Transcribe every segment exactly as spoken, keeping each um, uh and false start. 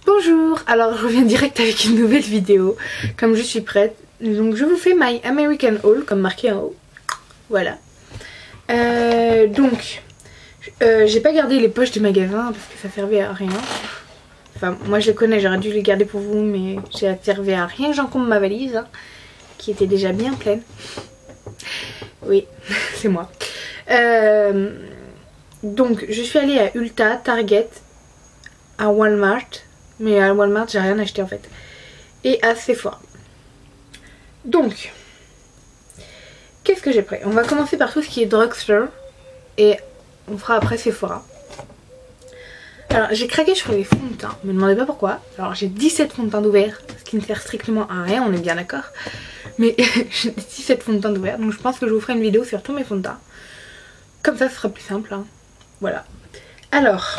Bonjour, alors je reviens direct avec une nouvelle vidéo, comme je suis prête. Donc je vous fais My American Haul, comme marqué en haut. Voilà. Euh, donc, euh, j'ai pas gardé les poches du magasin parce que ça servait à rien. Enfin, moi je les connais, j'aurais dû les garder pour vous, mais ça servait à rien. J'encombre ma valise, hein, qui était déjà bien pleine. Oui, c'est moi. Euh, donc, je suis allée à Ulta, Target, à Walmart. Mais à Walmart, j'ai rien acheté en fait. Et à Sephora. Donc, qu'est-ce que j'ai pris? On va commencer par tout ce qui est drugstore. Et on fera après Sephora. Alors, j'ai craqué sur les fonds de teint. Ne me demandez pas pourquoi. Alors, j'ai dix-sept fonds de teint d'ouvert. Ce qui ne sert strictement à rien, on est bien d'accord. Mais j'ai dix-sept fonds de teint d'ouvert. Donc, je pense que je vous ferai une vidéo sur tous mes fonds de teint. Comme ça, ce sera plus simple. Hein. Voilà. Alors...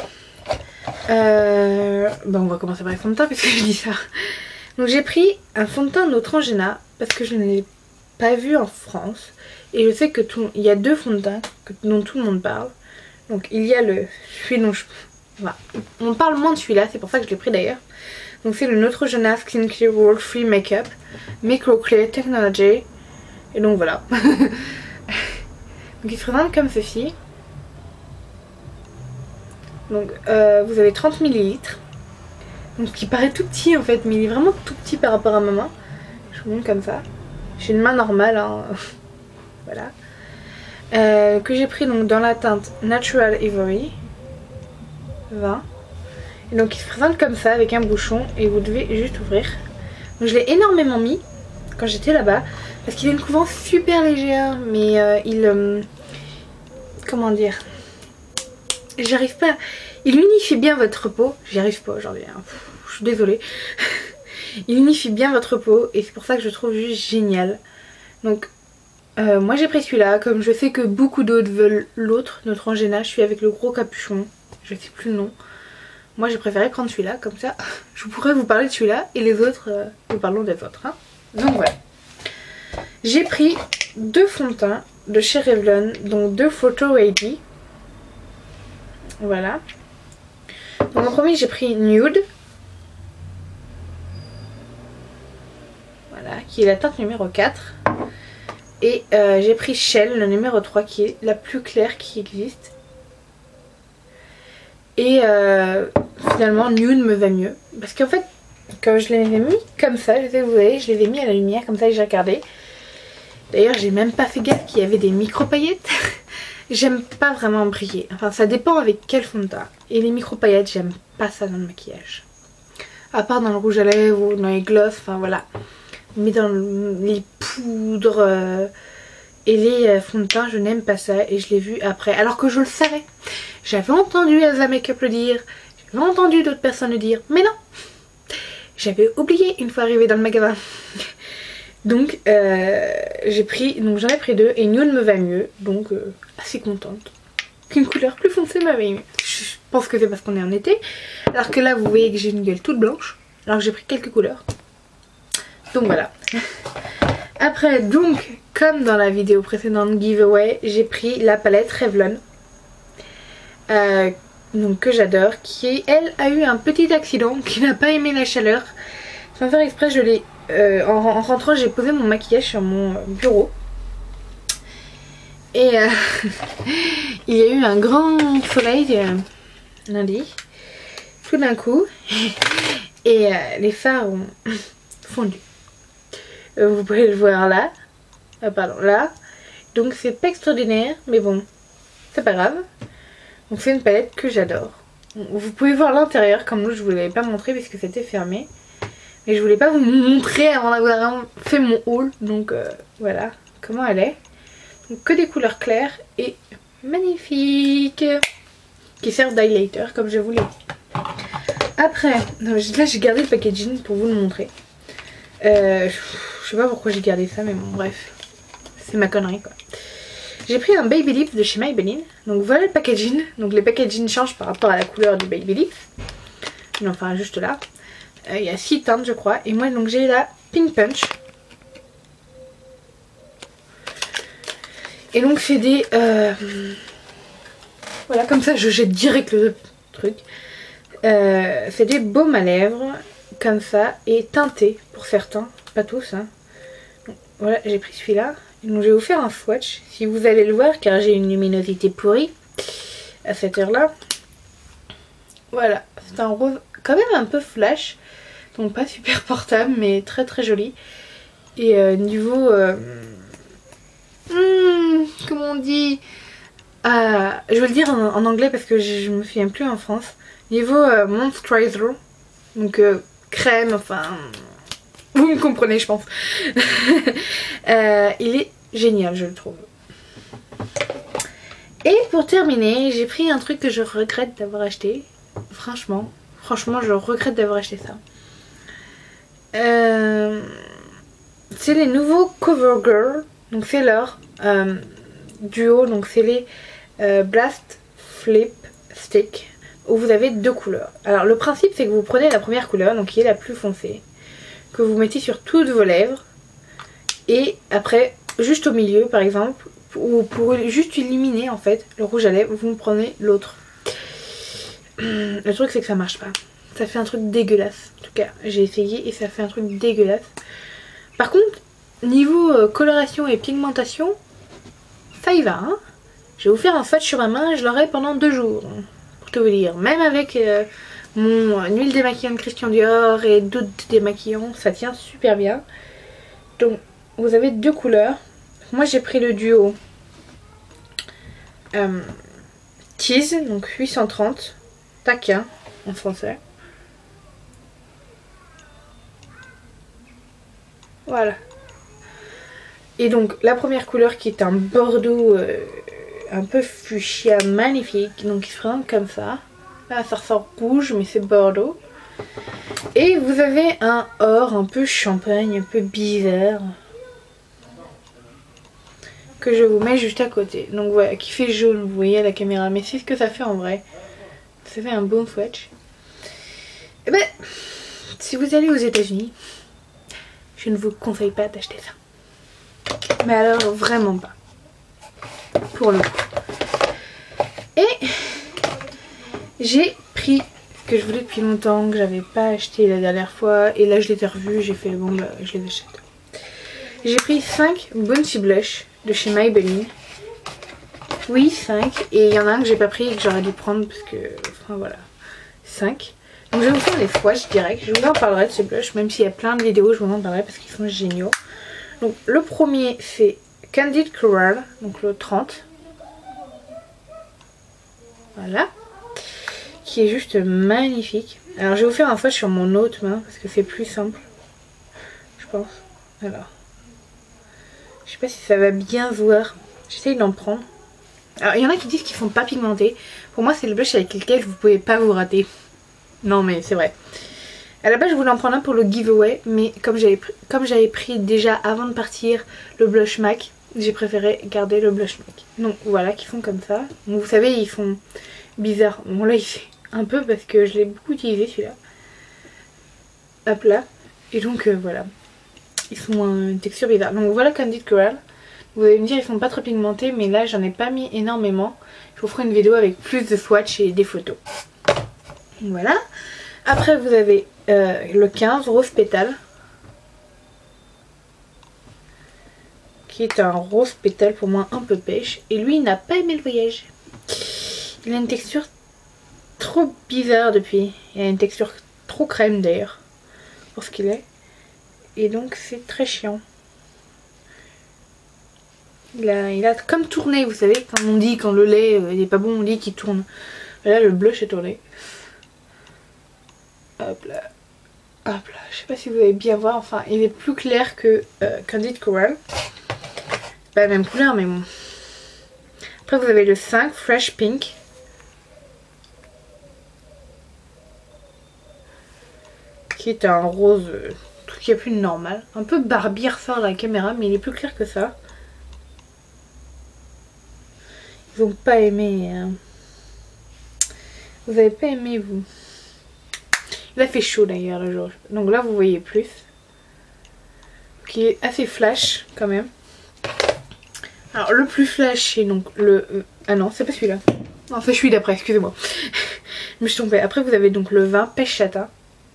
Euh, ben on va commencer par les fonds de teint parce que je dis ça. Donc j'ai pris un fond de teint Neutrogena parce que je ne l'ai pas vu en France. Et je sais que tout, il y a deux fonds de teint que, dont tout le monde parle. Donc il y a le... Celui dont je, voilà. On parle moins de celui-là, c'est pour ça que je l'ai pris d'ailleurs. Donc c'est le Neutrogena Skin Clear World Free Makeup Micro Clear Technology. Et donc voilà. Donc il se présente comme ceci. Donc euh, vous avez trente millilitres. Donc ce qui paraît tout petit en fait, mais il est vraiment tout petit par rapport à ma main. Je vous montre comme ça. J'ai une main normale, hein. Voilà. Euh, que j'ai pris donc dans la teinte Natural Ivory vingt. Et donc il se présente comme ça avec un bouchon et vous devez juste ouvrir. Donc je l'ai énormément mis quand j'étais là-bas parce qu'il a une couvrance super légère, mais euh, il... Euh, comment dire, j'arrive pas. Il unifie bien votre peau. J'y arrive pas aujourd'hui. Hein. Je suis désolée. Il unifie bien votre peau et c'est pour ça que je trouve juste génial. Donc, euh, moi j'ai pris celui-là. Comme je sais que beaucoup d'autres veulent l'autre, Neutrogena. Je suis avec le gros capuchon. Je sais plus le nom. Moi j'ai préféré prendre celui-là. Comme ça, je pourrais vous parler de celui-là et les autres, euh, nous parlons des autres. Hein. Donc voilà. J'ai pris deux fonds de teint de chez Revlon. Donc deux Photo Ready. Voilà. Donc en premier j'ai pris Nude. Voilà, qui est la teinte numéro quatre. Et euh, j'ai pris Shell, le numéro trois, qui est la plus claire qui existe. Et euh, finalement Nude me va mieux. Parce qu'en fait, quand je les ai mis comme ça, je sais que vous voyez, je les ai mis à la lumière comme ça et j'ai regardé. D'ailleurs j'ai même pas fait gaffe qu'il y avait des micro paillettes. J'aime pas vraiment briller. Enfin, ça dépend avec quel fond de teint. Et les micro-paillettes, j'aime pas ça dans le maquillage. À part dans le rouge à lèvres ou dans les gloss, enfin voilà. Mais dans les poudres euh, et les euh, fonds de teint, je n'aime pas ça. Et je l'ai vu après. Alors que je le savais. J'avais entendu Elsa Makeup le dire. J'avais entendu d'autres personnes le dire. Mais non. J'avais oublié une fois arrivée dans le magasin. Donc euh, j'ai pris, donc j'en ai pris deux et Nude me va mieux, donc euh, assez contente qu'une couleur plus foncée m'avait mieux. Je pense que c'est parce qu'on est en été, alors que là vous voyez que j'ai une gueule toute blanche, alors que j'ai pris quelques couleurs. Donc voilà. Après donc, comme dans la vidéo précédente giveaway, j'ai pris la palette Revlon, euh, donc que j'adore, qui elle a eu un petit accident, qui n'a pas aimé la chaleur. Sans faire exprès, je l'ai Euh, en, en rentrant, j'ai posé mon maquillage sur mon bureau et euh, il y a eu un grand soleil euh, lundi tout d'un coup et euh, les fards ont fondu. Euh, vous pouvez le voir là, euh, pardon là, donc c'est pas extraordinaire mais bon c'est pas grave. Donc c'est une palette que j'adore. Vous pouvez voir l'intérieur, comme l'autre je vous l'avais pas montré parce que c'était fermé. Mais je voulais pas vous montrer avant d'avoir fait mon haul. Donc euh, voilà comment elle est. Donc, que des couleurs claires et magnifiques. Qui servent d'highlighter comme je vous l'ai dit. Après, non, là j'ai gardé le packaging pour vous le montrer. Euh, je sais pas pourquoi j'ai gardé ça mais bon bref. C'est ma connerie quoi. J'ai pris un Baby Lips de chez Maybelline. Donc voilà le packaging. Donc les packaging changent par rapport à la couleur du Baby Lips. Enfin juste là. Il euh, y a six teintes je crois. Et moi donc j'ai la Pink Punch. Et donc c'est des... Euh... Voilà comme ça je jette direct le truc. Euh, c'est des baumes à lèvres, comme ça, et teintés pour certains, pas tous. Hein. Donc, voilà, j'ai pris celui-là. Donc je vais vous faire un swatch, si vous allez le voir, car j'ai une luminosité pourrie à cette heure-là. Voilà, c'est un rose quand même un peu flash, donc pas super portable, mais très très joli. Et euh, niveau... Euh, hmm, comment on dit euh, je vais le dire en, en anglais parce que je, je me souviens plus en France. Niveau euh, moisturizer, donc euh, crème, enfin... Vous me comprenez, je pense. euh, il est génial, je le trouve. Et pour terminer, j'ai pris un truc que je regrette d'avoir acheté. Franchement, franchement, je regrette d'avoir acheté ça. Euh, c'est les nouveaux CoverGirl. Donc c'est leur euh, duo. Donc c'est les euh, Blast Flip Stick. Où vous avez deux couleurs. Alors le principe c'est que vous prenez la première couleur, donc qui est la plus foncée. Que vous mettez sur toutes vos lèvres. Et après, juste au milieu par exemple. Ou pour juste illuminer en fait le rouge à lèvres, vous prenez l'autre. Le truc c'est que ça marche pas. Ça fait un truc dégueulasse. En tout cas j'ai essayé et ça fait un truc dégueulasse. Par contre niveau euh, coloration et pigmentation, ça y va. Hein, je vais vous faire un swatch sur ma main, je l'aurai pendant deux jours. Pour tout vous dire. Même avec euh, mon euh, huile démaquillante Christian Dior et d'autres démaquillants, ça tient super bien. Donc vous avez deux couleurs. Moi j'ai pris le duo euh, Tease, donc huit cent trente, taquin en français. Voilà. Et donc la première couleur qui est un bordeaux euh, un peu fuchsia magnifique, donc il se présente comme ça. Là ça ressort rouge mais c'est bordeaux. Et vous avez un or un peu champagne, un peu bizarre, que je vous mets juste à côté. Donc voilà, qui fait jaune, vous voyez à la caméra, mais c'est ce que ça fait en vrai. Ça fait un bon swatch. Et ben, si vous allez aux États-Unis, je ne vous conseille pas d'acheter ça. Mais alors vraiment pas. Pour le coup. Et j'ai pris ce que je voulais depuis longtemps, que j'avais pas acheté la dernière fois. Et là je les ai revus, j'ai fait bon bah je les achète. J'ai pris cinq Bouncy Blush de chez Maybelline. Oui, cinq. Et il y en a un que j'ai pas pris et que j'aurais dû prendre parce que... Enfin voilà. cinq. Donc je vais vous faire les swatchs direct. Je vous en parlerai de ces blushs. Même s'il y a plein de vidéos, je vous en parlerai parce qu'ils sont géniaux. Donc le premier c'est Candid Coral. Donc le trente. Voilà. Qui est juste magnifique. Alors je vais vous faire un swatch sur mon autre main parce que c'est plus simple. Je pense. Alors. Je sais pas si ça va bien se voir. J'essaye d'en prendre. Alors il y en a qui disent qu'ils sont pas pigmentés. Pour moi c'est le blush avec lequel vous pouvez pas vous rater. Non mais c'est vrai. À la base je voulais en prendre un pour le giveaway. Mais comme j'avais pris, comme j'avais pris déjà avant de partir le blush MAC, j'ai préféré garder le blush MAC. Donc voilà, qui font comme ça. Donc vous savez ils font bizarre. Bon là il fait un peu parce que je l'ai beaucoup utilisé celui-là. Hop là. Et donc euh, voilà. Ils sont une texture bizarre. Donc voilà Candid Coral. Vous allez me dire ils sont pas trop pigmentés, mais là j'en ai pas mis énormément. Je vous ferai une vidéo avec plus de swatch et des photos. Voilà. Après vous avez euh, le quinze Rose Pétale. Qui est un rose pétale pour moi un peu pêche. Et lui il n'a pas aimé le voyage. Il a une texture trop bizarre depuis. Il a une texture trop crème d'ailleurs. Pour ce qu'il est. Et donc c'est très chiant. Il a, il a comme tourné, vous savez, quand on dit quand le lait euh, il est pas bon, on dit qu'il tourne. Là le blush est tourné. Hop là. Hop là. Je sais pas si vous allez bien voir. Enfin il est plus clair que euh, Candid Coral. Pas la même couleur mais bon. Après vous avez le cinq Fresh Pink. Qui est un rose... Euh, qui est plus normal. Un peu Barbie ressort à la caméra, mais il est plus clair que ça. Ils n'ont pas aimé. Hein. Vous avez pas aimé, vous. Il a fait chaud d'ailleurs le jour. Donc là, vous voyez plus. Qui est assez flash quand même. Alors le plus flash, c'est donc le... Euh, ah non, c'est pas celui-là. Non, c'est celui d'après, excusez-moi. je me suis trompée. Après vous avez donc le vin pêche châtain.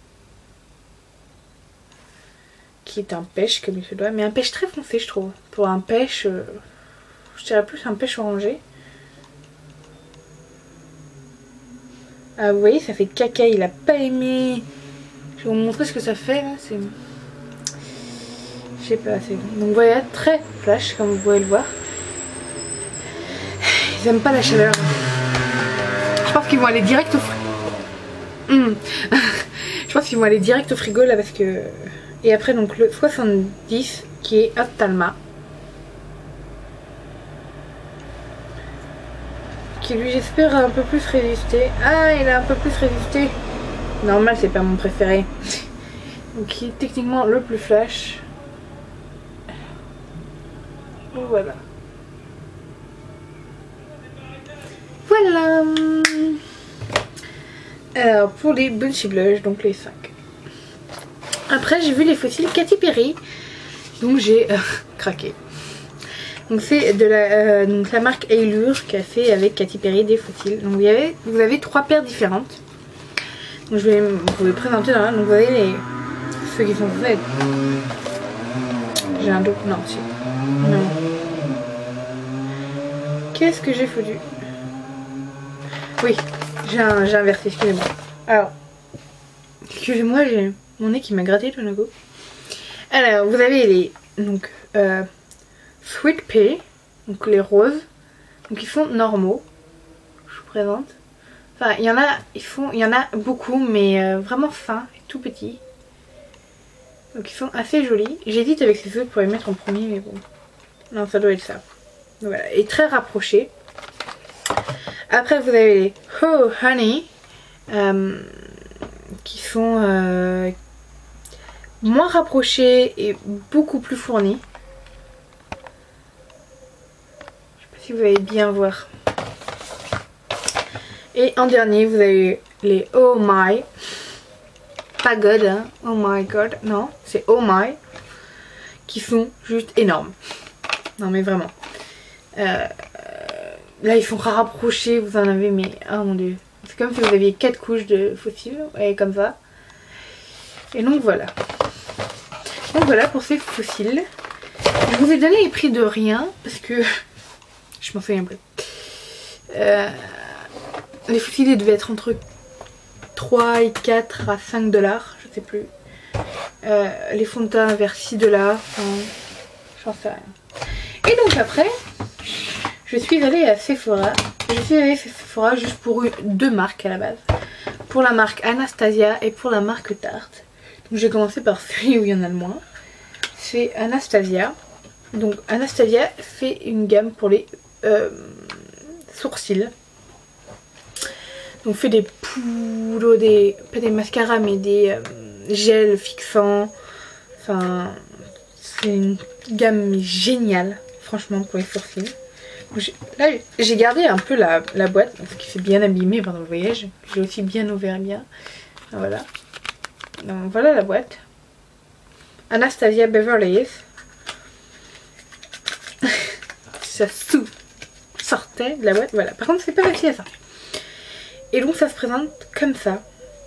Qui est un pêche comme il se doit. Mais un pêche très foncé je trouve. Pour un pêche, euh, je dirais plus un pêche orangé. Ah vous voyez ça fait caca, il a pas aimé. Je vais vous montrer ce que ça fait là. C'est... Je sais pas, c'est... Donc voilà, très flash comme vous pouvez le voir. Ils aiment pas la chaleur. Je pense qu'ils vont aller direct au frigo. Mmh. Je pense qu'ils vont aller direct au frigo là parce que... Et après donc le soixante-dix qui est Ophtalma. Qui lui j'espère a un peu plus résisté. Ah il a un peu plus résisté. Normal c'est pas mon préféré. Donc qui est techniquement le plus flash. Voilà. Voilà. Alors pour les Bunchy Blush, donc les cinq. Après j'ai vu les fossiles Katy Perry. Donc j'ai euh, craqué. Donc c'est de la, euh, donc la marque Allure qui a fait avec Katy Perry des fossiles. Donc vous avez, vous avez trois paires différentes. Donc je vais vous les présenter dans là. Donc vous avez les, ceux qui sont faits. J'ai un doute. Non, si. Non. Qu'est-ce que j'ai foutu? Oui, j'ai inversé, excusez-moi. Alors, excusez-moi, j'ai mon nez qui m'a gratté tout d'un coup. Alors, vous avez les donc euh, Sweet Pea, donc les roses, donc ils sont normaux. Je vous présente. Enfin, il y en a, ils font, il y en a beaucoup, mais euh, vraiment fins et tout petits. Donc ils sont assez jolis. J'hésite avec ces autres pour les mettre en premier, mais bon, non, ça doit être ça. Donc, voilà, et très rapprochés. Après, vous avez les Oh Honey, euh, qui sont euh, moins rapprochés et beaucoup plus fournis. Je sais pas si vous allez bien voir. Et en dernier, vous avez les Oh My. Pas God, hein. Oh my God, non, c'est Oh My. Qui sont juste énormes. Non mais vraiment. Euh, là ils sont rapprochés, vous en avez mais oh mon dieu. C'est comme si vous aviez quatre couches de fossiles, et comme ça. Et donc voilà. Donc voilà pour ces fossiles. Je vous ai donné les prix de rien parce que je m'en souviens plus. Euh, les fossiles devaient être entre trois et quatre à cinq dollars, je sais plus. Euh, les fonds de teint vers six dollars, enfin, j'en sais rien. Et donc après, je suis allée à Sephora. Je suis allée à Sephora juste pour une, deux marques à la base. Pour la marque Anastasia et pour la marque Tarte. Donc j'ai commencé par celui où il y en a le moins. C'est Anastasia. Donc Anastasia fait une gamme pour les euh, sourcils. Donc fait des poudres, des, pas des mascaras mais des euh, gels fixants. Enfin, c'est une gamme géniale, franchement, pour les sourcils. Là, j'ai gardé un peu la, la boîte, parce qu'il s'est bien abîmé pendant le voyage. J'ai aussi bien ouvert bien. Voilà. Donc voilà la boîte. Anastasia Beverly Hills. Ça sous sortait de la boîte. Voilà. Par contre, c'est pas facile à ça. Et donc, ça se présente comme ça.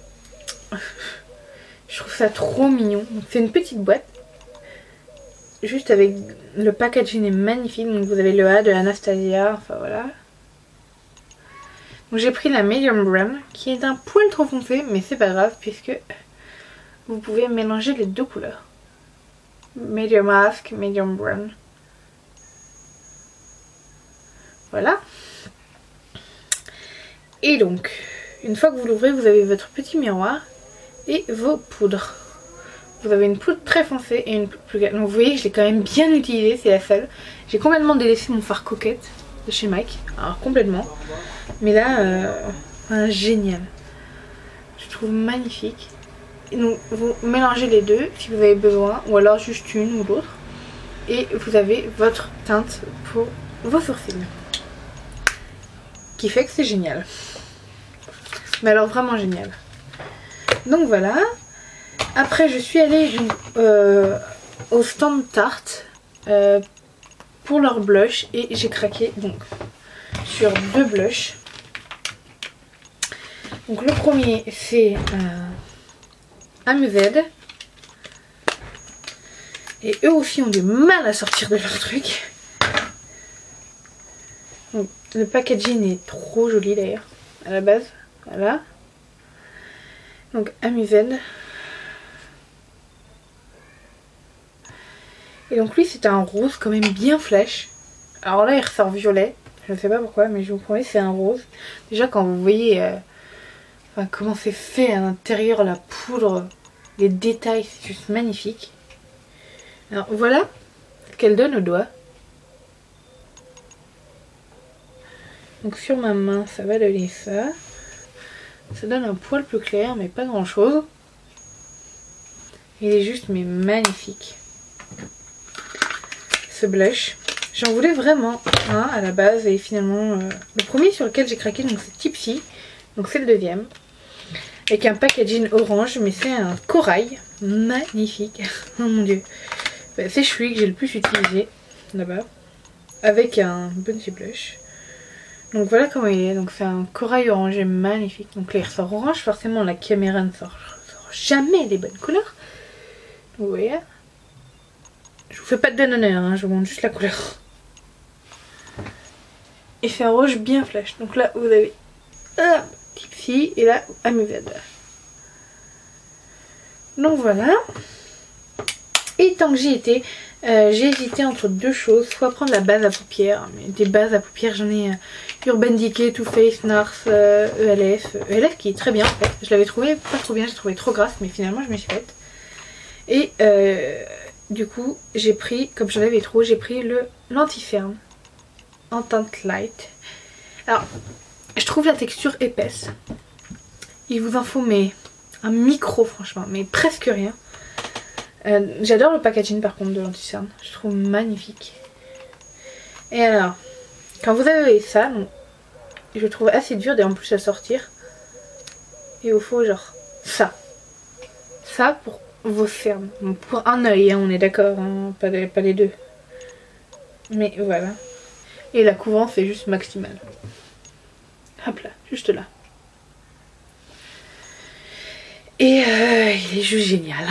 Je trouve ça trop mignon. C'est une petite boîte. Juste avec le packaging est magnifique. Donc vous avez le A de Anastasia. Enfin voilà. Donc j'ai pris la medium brown qui est un poil trop foncé. Mais c'est pas grave puisque vous pouvez mélanger les deux couleurs. Medium mask, medium brown. Voilà. Et donc, une fois que vous l'ouvrez, vous avez votre petit miroir et vos poudres. Vous avez une poudre très foncée et une poudre plus gamme. Donc vous voyez que je l'ai quand même bien utilisée, c'est la seule. J'ai complètement délaissé mon fard coquette de chez M A C. Alors complètement. Mais là, euh, un génial. Je trouve magnifique. Et donc vous mélangez les deux si vous avez besoin. Ou alors juste une ou l'autre. Et vous avez votre teinte pour vos sourcils. Qui fait que c'est génial. Mais alors vraiment génial. Donc voilà. Après je suis allée euh, au stand Tarte euh, pour leur blush et j'ai craqué donc sur deux blushs. Donc le premier c'est euh, Amused. Et eux aussi ont du mal à sortir de leur truc. Donc, le packaging est trop joli d'ailleurs, à la base. Voilà. Donc Amused. Et donc lui c'est un rose quand même bien flash. Alors là il ressort violet. Je ne sais pas pourquoi mais je vous promets c'est un rose. Déjà quand vous voyez euh, enfin, comment c'est fait à l'intérieur, la poudre, les détails, c'est juste magnifique. Alors voilà ce qu'elle donne au doigt. Donc sur ma main ça va donner ça. Ça donne un poil plus clair mais pas grand chose. Il est juste mais magnifique. Ce blush. J'en voulais vraiment un à la base et finalement euh, le premier sur lequel j'ai craqué donc c'est Tipsy. Donc c'est le deuxième. Avec un packaging orange mais c'est un corail. Magnifique. Oh mon dieu. C'est celui que j'ai le plus utilisé là-bas. Avec un Bounty Blush. Donc voilà comment il est. Donc c'est un corail orangé magnifique. Donc là il ressort orange. Forcément la caméra ne sort, sort jamais les bonnes couleurs. Vous voyez. Je vous fais pas de donne honneur, hein, je vous montre juste la couleur. Et c'est un rouge bien flash. Donc là vous avez ah, Tipsy et là Amused. Donc voilà. Et tant que j'y étais, euh, j'ai hésité entre deux choses. Soit prendre la base à paupières. Mais des bases à paupières, j'en ai euh, Urban Decay, Too Faced, Nars, euh, E L F. E L F qui est très bien en fait. Je l'avais trouvé pas trop bien, j'ai trouvé trop grasse. Mais finalement je me suis faite. Et euh, du coup j'ai pris, comme j'en avais trop, j'ai pris le L'Anti-Cerne en teinte light. Alors je trouve la texture épaisse. Il vous en faut mais un micro franchement. Mais presque rien. Euh, J'adore le packaging par contre de l'Anti-Cerne, je trouve magnifique. Et alors, quand vous avez ça, donc, je trouve assez dur et en plus à sortir. Et il faut genre ça. Ça pour vos cernes. Bon, pour un œil, hein, on est d'accord, hein, pas, les, pas les deux. Mais voilà. Et la couvrance est juste maximale. Hop là, juste là. Et euh, il est juste génial.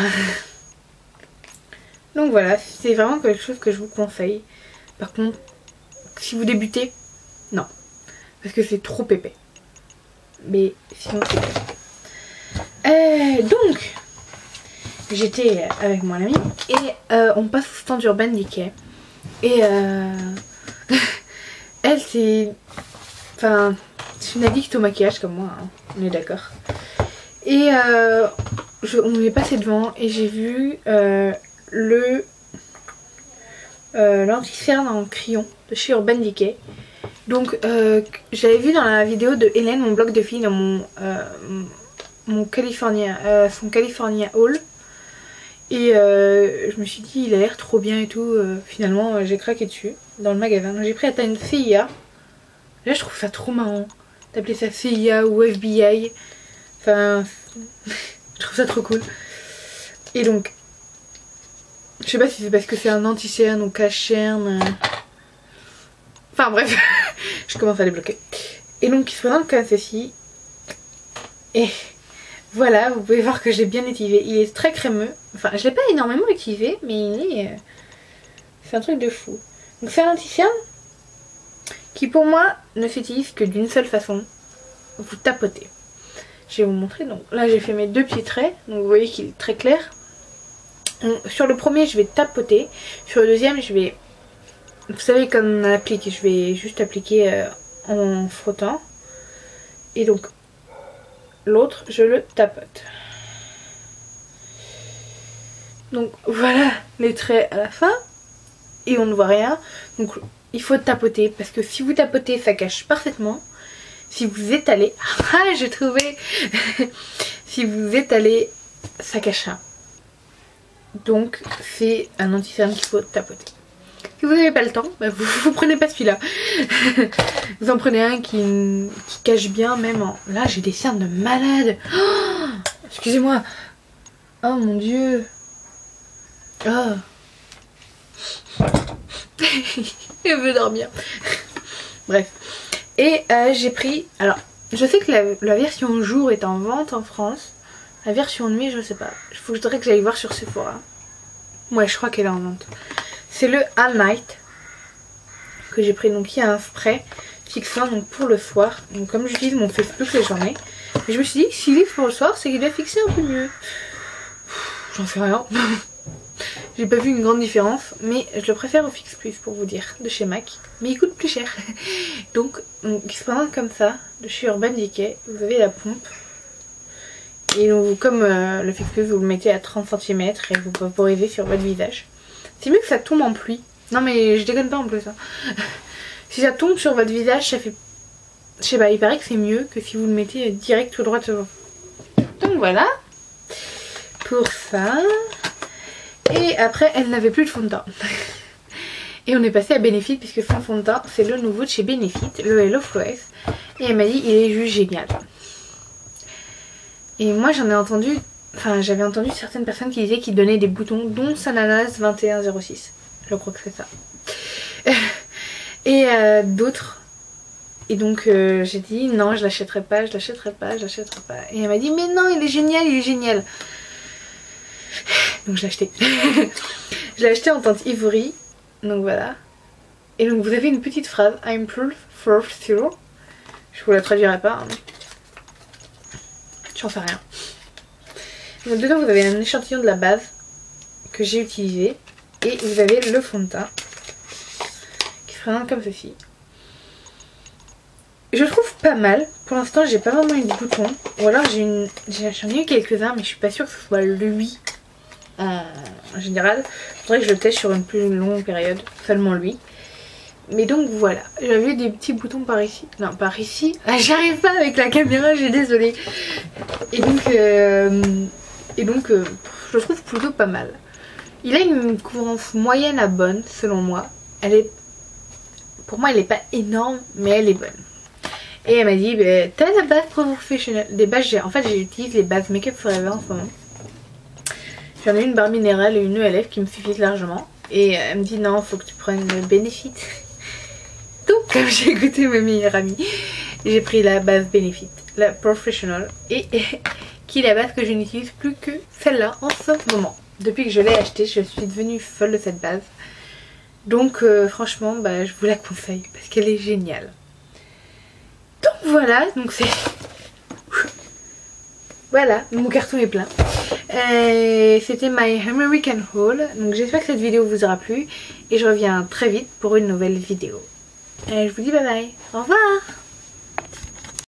Donc voilà, c'est vraiment quelque chose que je vous conseille. Par contre, si vous débutez, non. Parce que c'est trop épais. Mais sinon c'est bien. Euh, donc, j'étais avec mon ami et euh, on passe au stand Urban Decay. Et euh, elle c'est... Enfin, c'est une addict au maquillage comme moi, hein, on est d'accord. Et euh, je, on est passé devant et j'ai vu... Euh, le euh, l'Anti-Cerne en crayon de chez Urban Decay. Donc euh, j'avais vu dans la vidéo de Hélène, mon blog de filles, dans mon euh, mon California euh, son California haul. Et euh, je me suis dit il a l'air trop bien et tout. Euh, finalement euh, j'ai craqué dessus dans le magasin. Donc j'ai pris la taille C I A. Là je trouve ça trop marrant d'appeler ça C I A ou F B I. Enfin je trouve ça trop cool. Et donc je sais pas si c'est parce que c'est un anti-cerne ou cache-cerne. Enfin bref, je commence à débloquer. Et donc il se présente comme ceci. Et voilà, vous pouvez voir que j'ai bien utilisé. Il est très crémeux. Enfin, je l'ai pas énormément utilisé, mais il est... C'est un truc de fou. Donc c'est un anti-cerne qui pour moi ne s'utilise que d'une seule façon. Vous tapotez. Je vais vous montrer. Donc là j'ai fait mes deux petits traits. Donc vous voyez qu'il est très clair. Sur le premier je vais tapoter, sur le deuxième je vais, vous savez comme on applique, je vais juste appliquer euh, en frottant. Et donc l'autre je le tapote. Donc voilà les traits à la fin. Et on ne voit rien. Donc il faut tapoter parce que si vous tapotez ça cache parfaitement. Si vous étalez, ah j'ai trouvé. Si vous étalez ça cache rien. Donc c'est un anti-cerne qu'il faut tapoter. Si vous n'avez pas le temps, bah vous, vous prenez pas celui-là. Vous en prenez un qui, qui cache bien même en... Là j'ai des cernes de malade. Oh, excusez-moi. Oh mon dieu. Oh. Je veux dormir. Bref. Et euh, j'ai pris... Alors je sais que la, la version jour est en vente en France. La version nuit, je sais pas. Il faudrait que j'aille voir sur Sephora. Ouais, je crois qu'elle est en vente. C'est le All Night que j'ai pris. Donc il y a un spray fixant donc pour le soir. Donc comme j'utilise mon Facebook les journées. Et je me suis dit que s'il est pour le soir, c'est qu'il doit fixer un peu mieux. J'en sais rien. J'ai pas vu une grande différence. Mais je le préfère au Fix Plus pour vous dire. De chez MAC. Mais il coûte plus cher. Donc, donc il se présente comme ça. De chez Urban Decay. Vous avez la pompe. Et donc, comme euh, le Fix Plus, vous le mettez à trente centimètres et vous vaporisez sur votre visage. C'est mieux que ça tombe en pluie. Non mais je déconne pas en plus. Hein. Si ça tombe sur votre visage, ça fait... Je sais pas, il paraît que c'est mieux que si vous le mettez direct tout droit devant. Donc voilà. Pour ça. Et après, elle n'avait plus de fond de teint. Et on est passé à Benefit, puisque son fond de teint, c'est le nouveau de chez Benefit, le Hello Flawless. Et elle m'a dit, il est juste génial. Et moi j'en ai entendu, enfin j'avais entendu certaines personnes qui disaient qu'ils donnaient des boutons, dont Sananas vingt et un zéro six. Je crois que c'est ça. Et euh, d'autres. Et donc euh, j'ai dit non, je l'achèterai pas, je l'achèterai pas, je l'achèterai pas. Et elle m'a dit mais non, il est génial, il est génial. Donc je l'ai acheté. Je l'ai acheté en teinte ivory. Donc voilà. Et donc vous avez une petite phrase, I'm proof for zero. Je vous la traduirai pas. Hein. J'en sais rien. Donc dedans vous avez un échantillon de la base que j'ai utilisé. Et vous avez le fond de teint qui se présente comme ceci. Je trouve pas mal. Pour l'instant j'ai pas vraiment eu de boutons. Ou alors j'ai une. J'en ai eu quelques-uns mais je suis pas sûre que ce soit lui en, en général. Il faudrait que je le teste sur une plus longue période. Seulement lui. Mais donc voilà, j'avais des petits boutons par ici. Non, par ici. Ah, j'arrive pas avec la caméra, j'ai désolé. Et donc, euh, et donc euh, je le trouve plutôt pas mal. Il a une couvrance moyenne à bonne, selon moi. Elle est, pour moi, elle est pas énorme, mais elle est bonne. Et elle m'a dit, bah, t'as la base professionnelle. Des bases, en fait, j'utilise les bases Make Up Forever en ce moment. J'en ai une barre minérale et une E L F qui me suffisent largement. Et elle me dit, non, faut que tu prennes le Benefit. Donc comme j'ai écouté ma meilleure amie, j'ai pris la base Benefit, la Professional, et, et qui est la base que je n'utilise plus que celle-là en ce moment. Depuis que je l'ai achetée, je suis devenue folle de cette base. Donc euh, franchement, bah, je vous la conseille parce qu'elle est géniale. Donc voilà, donc c'est... Voilà, mon carton est plein. Euh, C'était My American Haul. Donc j'espère que cette vidéo vous aura plu. Et je reviens très vite pour une nouvelle vidéo. Et je vous dis bye bye. Au revoir.